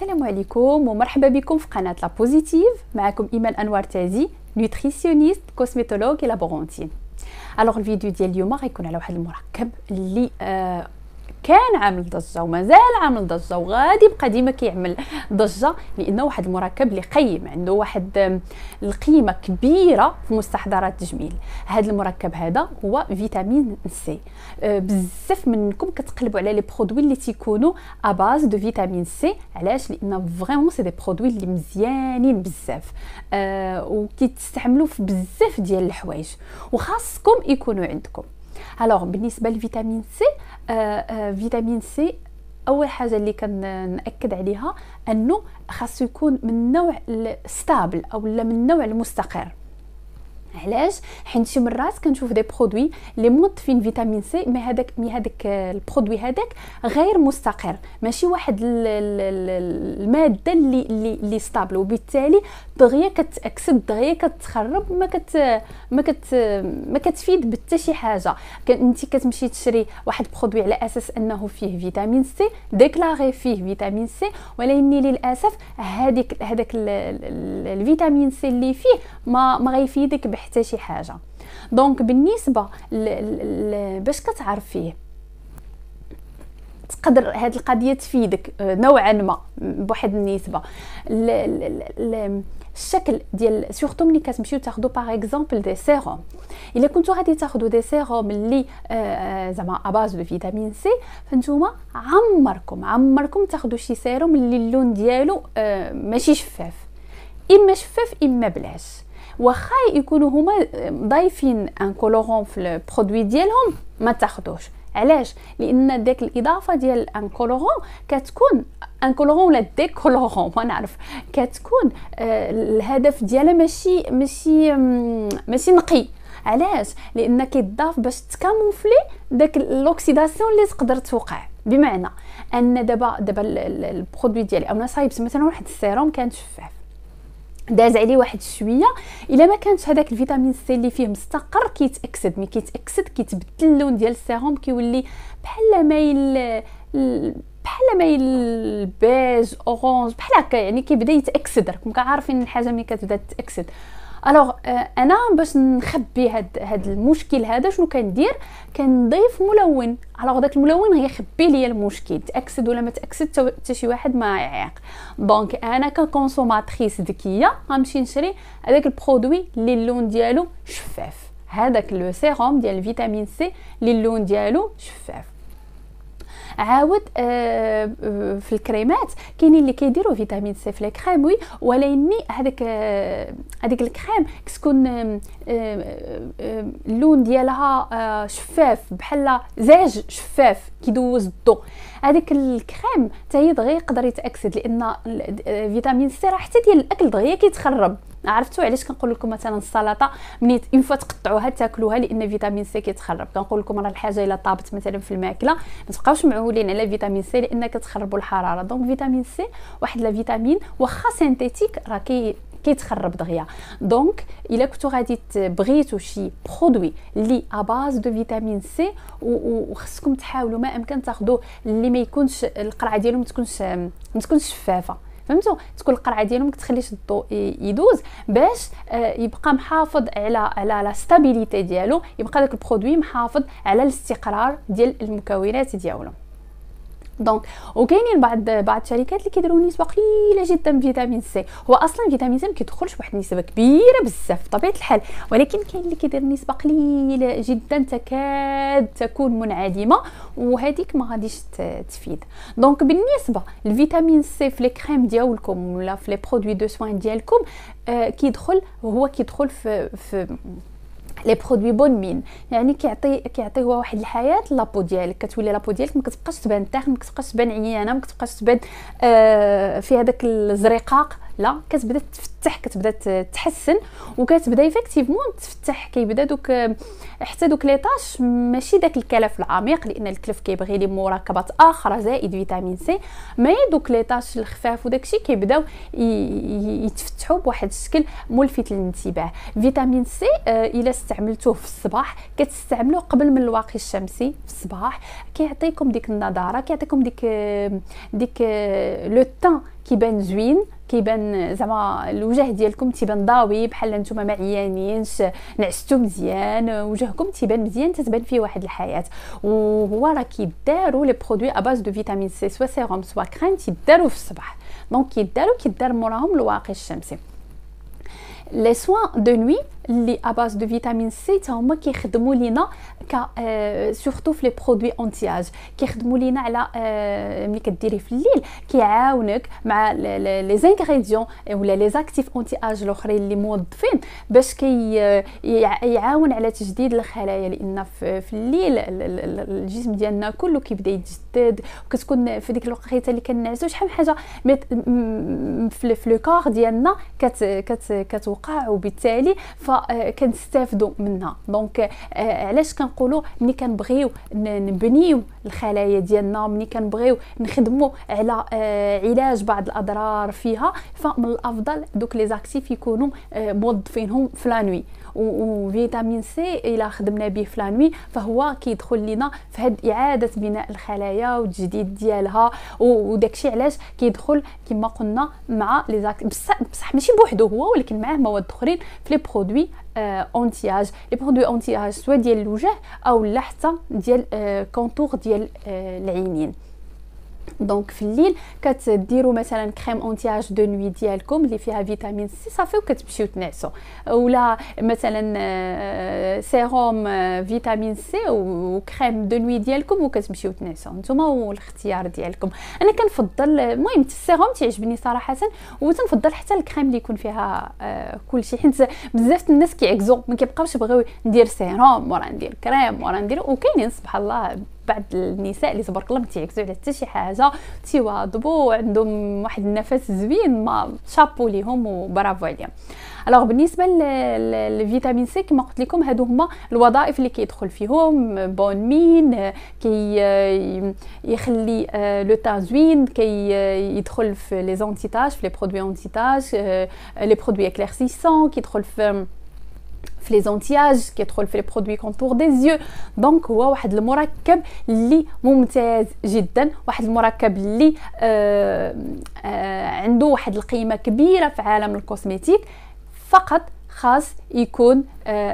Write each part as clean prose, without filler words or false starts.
السلام عليكم ومرحبا بكم في قناة لا بوزيتيف. معكم إيمان أنوار تازي، نوتريسيونيست كوسميتولوج لابورونتين. الوغ الفيديو ديال اليوم غيكون على واحد المركب اللي كان عامل ضجه ومازال عامل ضجه وغادي يبقى ديما كيعمل ضجه، لانه واحد المركب اللي قيم عنده واحد القيمه كبيره في مستحضرات التجميل. هذا المركب هذا هو فيتامين سي. بزاف منكم كتقلبوا على لي برودوي اللي تيكونوا اباز دو فيتامين سي. علاش؟ لان فريمون سي دي برودوي اللي مزيانين بزاف وكيتستعملوا في بزاف ديال الحوايج وخاصكم يكونوا عندكم. الوغ بالنسبه لفيتامين سي، فيتامين سي اول حاجه اللي كنأكد عليها انه خاصو يكون من نوع ستابل او من النوع المستقر. علاش؟ حيت شي مرات كنشوف دي برودوي لي موظفين فيتامين سي مي هذاك البرودوي هذاك غير مستقر، ماشي واحد الماده اللي ستابل، وبالتالي دغيا كتاكسد دغيا كتخرب، ما كتفيد بحتى شي حاجه. انت كتمشي تشري واحد برودوي على اساس انه فيه فيتامين سي، ديكلاري فيه فيتامين سي، ولكن للاسف هذاك الفيتامين سي اللي فيه ما غيفيدك حتى شي حاجه. دونك بالنسبه باش كتعرف فيه تقدر هاد القضيه تفيدك نوعا ما بواحد النسبه. الشكل ديال سورتو ملي كتمشيو تاخذوا باغ اكزومبل دي سيروم، الا كنتو غادي تاخذوا دي سيروم اللي زعما اباز دو فيتامين سي، فانتوما عمركم تاخذوا شي سيروم اللي اللون ديالو ماشي شفاف، اما شفاف اما بلاش. واخا يكونوا هما ضايفين ان كولورون في البرودوي ديالهم ما تاخذوش. علاش؟ لان داك الاضافه ديال ان كولورون كتكون ان كولورون ولا ديكولورون ما نعرف، كتكون الهدف ديالها ماشي نقي. علاش؟ لان كيضاف باش تكاموفلي داك لوكسيداسيون اللي تقدر توقع. بمعنى ان دابا البرودوي ديالي او انا صايبت مثلا واحد السيروم كان شفاف، داز عليه واحد شويه، الا ما كانش هذاك الفيتامين سي اللي فيه مستقر كيتاكسد كيتبدل اللون ديال السيروم، كيولي بحال مايل بيج اورانج بحال هكا، يعني كيبدا يتاكسد. راكم كعارفين الحاجه ملي كتبدا تاكسد. الوغ انا باش نخبي هاد المشكل هذا شنو كندير؟ كنضيف ملون. الوغ داك الملون غيخبي لي المشكل، تاكسد ولا ما تاكسد حتى شي واحد ما يعيق. دونك انا ككونسوماتريس ذكيه غنمشي نشري هذاك البرودوي اللي اللون ديالو شفاف، هذاك لو سيروم ديال الفيتامين سي اللي اللون ديالو شفاف. عاود في الكريمات كاينين اللي كيديروا فيتامين سي في الكريم، وي، ولكن هذيك الكريم كتكون اللون ديالها شفاف بحال زاج شفاف كيدوز الضوء. هذيك الكريم حتى هي دغيا يقدر يتاكسد، لان فيتامين سي راه حتى ديال الاكل دغيا كيتخرب. عرفتوا علاش كنقول لكم مثلا السلطه ملي اون فوا تقطعوها تاكلوها لان فيتامين سي كيتخرب؟ كنقول لكم راه الحاجه الا طابت مثلا في الماكله ما تبقاوش معولين على فيتامين سي لان كتخربوا الحراره. دونك فيتامين سي واحد لا فيتامين واخا سينتيتيك راه كيتخرب دغيا. دونك الا كنتو غادي بغيتو شي برودوي اللي اباز دو فيتامين سي وخصكم تحاولوا ما امكن تاخذوه اللي ما يكونش القرعه ديالو ما تكونش شفافه، فهمتوا؟ تكون القرعه ديالو ما كتخليش الضوء يدوز، باش يبقى محافظ على لا ستابيليتي ديالو، يبقى داك البرودوي محافظ على الاستقرار ديال المكونات ديالو. دونك وكاينين بعض الشركات اللي كيديروا نسبه قليله جدا من فيتامين سي. هو اصلا فيتامين سي ما كيدخلش بواحد النسبه كبيره بزاف بطبيعه الحال، ولكن كاين اللي كيدير نسبه قليله جدا تكاد تكون منعدمه، وهذيك ما غاديش تفيد. دونك بالنسبه للفيتامين سي في لي كريم ديالكم ولا في لي برودوي دو سوين ديالكم كيدخل في لي برودوي بون مين، يعني كيعطي هو واحد الحياه لابو ديالك، كتولي لابو ديالك ما كتبقاش تبان تاخن، ما كتبقاش تبان عيانه، ما كتبقاش تبان في هذاك الزرقاق، لا كتبدا تفتح، كتبدا تحسن وكتبدا ايفيكتيفمون تفتح. كيبدا حتى دوك لي طاش ماشي داك الكلف العميق، لان الكلف كيبغي لي مركبات اخرى زائد فيتامين سي، ما دوك لي طاش الخفاف وداكشي كيبداو يتفتحوا بواحد الشكل ملفت للانتباه. فيتامين سي الا استعملتوه في الصباح كتستعملوه قبل من الواقي الشمسي في الصباح، كيعطيكم ديك النضاره، كيعطيكم ديك لو طون كيبان زوين، كيبان زعما الوجه ديالكم تيبان ضاوي بحال نتوما ما عيانينش، نعستو مزيان، وجهكم تيبان مزيان، تتبان فيه واحد الحياه. وهو راه كيداروا لي برودوي اباز دو فيتامين سي، سوا سيروم سوا كريم، تيداروا في الصباح. دونك كيدار موراهم الواقي الشمسي. لي سوان دو نوي اللي اباز دو فيتامين سي تا هما كيخدموا لينا ك سورتو في لي برودوي اونتياج، كيخدموا لينا على ملي كديريه في الليل كيعاونك مع لي زانغريديون ولا لي زاكتيف اونتي اج الاخرين اللي موظفين باش يعاون على تجديد الخلايا، لان في الليل الجسم ديالنا كله كيبدا يتجدد، وكتكون في ديك الوقيته اللي كنعسو شحال من حاجه في لو كور ديالنا كتوقع، وبالتالي فكنستافدوا منها. دونك علاش كنقولوا ملي كنبغيو نبنيو الخلايا ديالنا، ملي كنبغيو نخدموا على علاج بعض الاضرار فيها، فمن الافضل دوك لي زاكتيف يكونوا موظفينهم في لانوي. وفيتامين سي الا خدمنا به في لانوي فهو كيدخل لينا في هاد اعاده بناء الخلايا والتجديد ديالها، وداكشي علاش كيدخل كما قلنا مع لي زاكتيف، بصح ماشي بوحدو هو، ولكن معاه مواد اخرين في لي برودوي اونتياج. لي برودوي اونتياج سواء ديال الوجه او لا حتى ديال كونتور ديال العينين. دونك في الليل كتديروا مثلا كريم اونتياج دو نوي ديالكم اللي فيها فيتامين سي صافي، وكتمشيو تنعسوا، ولا مثلا سيروم فيتامين سي وكريم دو نوي ديالكم وكتمشيو تنعسوا، نتوما والاختيار ديالكم. انا كنفضل المهم السيروم تيعجبني صراحه، وتنفضل حتى الكريم اللي يكون فيها كلشي، حيت بزاف الناس كيعكزوا ما كيبقاوش يبغيو ندير سيروم ورا ندير كريم ورا ندير، وكاينين سبحان الله بعض النساء اللي تبارك الله ما تيعكسوا على حتى شي حاجه، تيواظبوا وعندهم واحد النفس زوين، ما شابو ليهم وبرافو عليهم. الوغ بالنسبه للفيتامين سي كما قلت لكم هادو هما الوظائف اللي كيدخل فيهم بون مين، يخلي لو تان زوين، يدخل في لي زونتيتاج، في لي برودوي اونتيتاج، لي برودوي اكليرسيسون، كيدخل في لي زونتياج، كيدخل في لي برودوي كونتور دي زيو. دونك هو واحد المركب اللي ممتاز جدا، واحد المركب اللي عنده واحد القيمه كبيره في عالم الكوزميتيك، فقط خاص يكون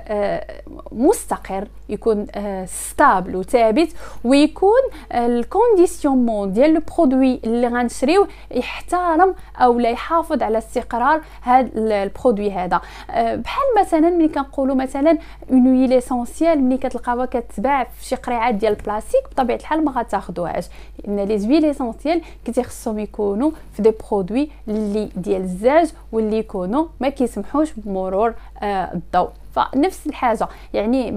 مستقر، يكون ستابل وثابت، ويكون الكونديسيونمون ديال لو برودوي اللي غنشريوه يحترم او لا يحافظ على استقرار هذا البرودوي هذا. بحال مثلا ملي كنقولوا مثلا اون ويل اسونسيال، ملي كتلقاوها كتباع في شي قريعات ديال البلاستيك بطبيعه الحال ما غتاخذوهاش، لان لي زويل اسونسيال كيتخصهم يكونوا في دي برودوي اللي ديال الزاج، واللي يكونوا ما كيسمحوش بمرور الضوء. فنفس الحاجه يعني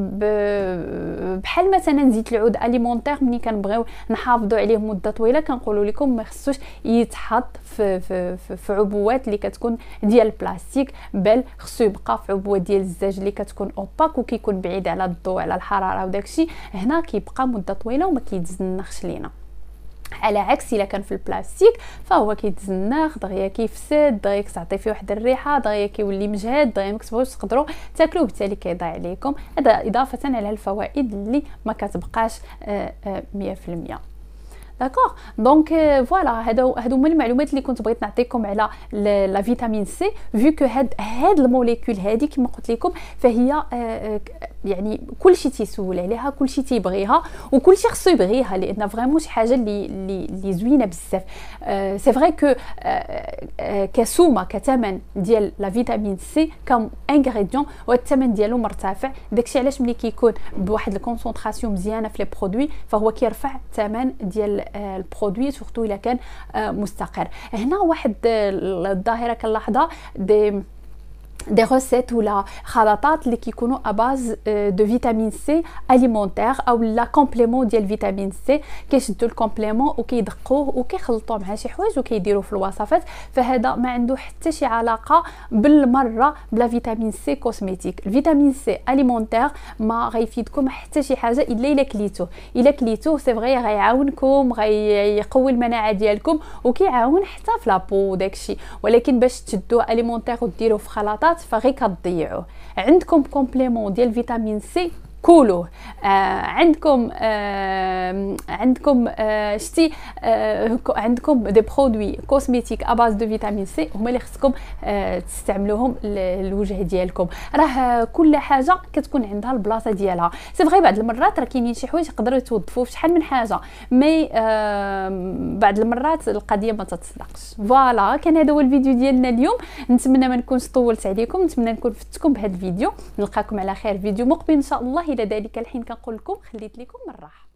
بحال مثلا زيت العود اليمونتير، ملي كنبغيو نحافظوا عليه مده طويله كنقولوا لكم ما خصوش يتحط في عبوات اللي كتكون ديال البلاستيك، بل خصو يبقى في عبوه ديال الزاج اللي كتكون اوباك وكيكون بعيد على الضوء على الحراره وداكشي، هنا كيبقى مده طويله وما كيتزنخش لينا. على عكس الا كان في البلاستيك فهو كيتزنخ دغيا، كيفسد دغيا، كتعطي فيه واحد الريحه دغيا، كيولي مجهد دغيا، ما كتبغوش تقدروا تاكلوه، بالتالي كيضيع عليكم. هذا اضافه على الفوائد اللي ما كتبقاش 100%. داكوغ. دونك فوالا هادو هما المعلومات اللي كنت بغيت نعطيكم على لا فيتامين سي، فيو كو هاد الموليكول هادي كما قلت لكم فهي يعني كلشي تيسول عليها، كلشي تيبغيها، وكلشي خصو يبغيها، لان فريمون شي حاجه اللي زوينه بزاف. سي فري كو كسومه كثمن ديال لا فيتامين سي كم انغريديون والثمن ديالو مرتفع، داكشي علاش ملي كيكون بواحد الكونسونطراسيون مزيانه في لي برودوي فهو كيرفع الثمن ديال البرودوي، سورتو الا كان مستقر. هنا واحد الظاهره كنلاحظها، دي روسيت ولا خلطات اللي كيكونوا اباز دو فيتامين سي اليمونتير او لا كومبليمون ديال فيتامين سي، كيشدوا الكومبليمون وكيدقوه وكيخلطوه مع شي حوايج وكيديروه في الوصفات، فهذا ما عنده حتى شي علاقه بالمره بلا فيتامين سي كوزميتيك. الفيتامين سي اليمونتير ما غيفيدكم حتى شي حاجه الا كليتوه سي فغي غيعاونكم، غيقوي المناعه ديالكم، وكيعاون حتى في لابو داكشي، ولكن باش تشدوه اليمونتير وديروه في خلطات فغي كتضيعوه. عندكم كومبليمون ديال فيتامين سي كولوه. عندكم شتي عندكم دي برودوي كوزميتيك اباز دو فيتامين سي هما اللي خصكم تستعملوهم للوجه ديالكم. راه كل حاجه كتكون عندها البلاصه ديالها. سي فغي بعض المرات راه كاينين شي حوايج يقدروا يتوظفوا في شحال من حاجه، مي بعض المرات القضيه ما تتصدقش. فوالا كان هذا هو الفيديو ديالنا اليوم. نتمنى ما نكونش طولت عليكم، نتمنى نكون فدتكم بهذا الفيديو. نلقاكم على خير فيديو مقبل ان شاء الله. الى ذلك الحين كنقول لكم خليت لكم من الراحه.